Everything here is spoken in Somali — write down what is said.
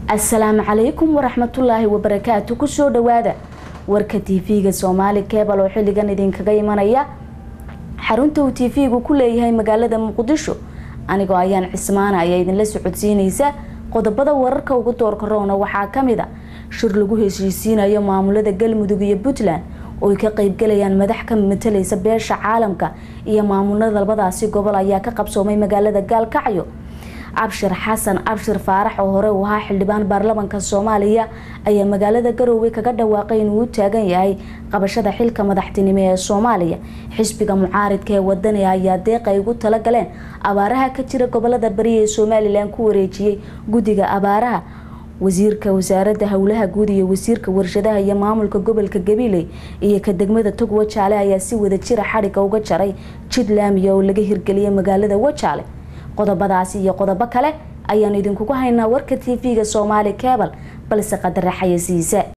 السلام عليكم ورحمة الله وبركاته. كسو دوادا warka TV-ga Soomaali Cable oo xilligan idinkaga imanaya xarunta uu TV-gu ku leeyahay magaalada Muqdisho. Anigoo ayaan Cismaana ayaa idin la socodsiinaysa qodobada wararka ugu doorka roona waxaa kamid ah shir lagu heshiisiinayo maamulada Galmudug iyo Puntland oo ay ka qayb galayaan madax ka matalaysa beesha caalamka iyo maamulada labadaasi gobol ayaa ka qabsoomay magaalada Gaalkacyo. Abshir Xasan Abshir Faarax oo hore u ahaa xildhibaan baarlamaanka Soomaaliya ayaa magaalada Garowe kaga dhawaaqay inuu u taagan yahay qabashada xilka madaxtinimo ee Soomaaliya. Xisbiga mucaaridka ee wadaniga ayaa deeq ay ugu tala galeen abaaraha ka jira gobolada bari ee Soomaaliland ku wareejiyay gudiga abaaraha. wasiirka wasaaradda hawlaha guud iyo wasiirka warshadaha iyo maamulka gobolka Gabiley iyo ka degmada Tog Wajaale ayaa si wada jir xariga uga jaray jid laamiya oo laga hirgeliyay magaalada Wajaale. qodobadaasi iyo qodobo kale ayaan idinku haynaa warka TV-ga Soomaali Cable balse qadar xayeysiisa.